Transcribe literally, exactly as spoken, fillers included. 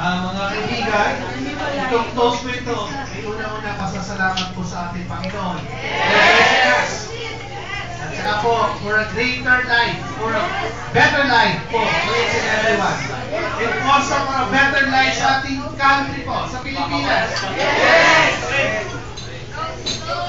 Uh, mga kaibigan, itong toast ko ito, may una-una pasasalamat po sa ating Panginoon. Yes! At saka po, for a greater life, for a better life po, for each and everyone. And also for a better life sa ating country po, sa Pilipinas. Yes!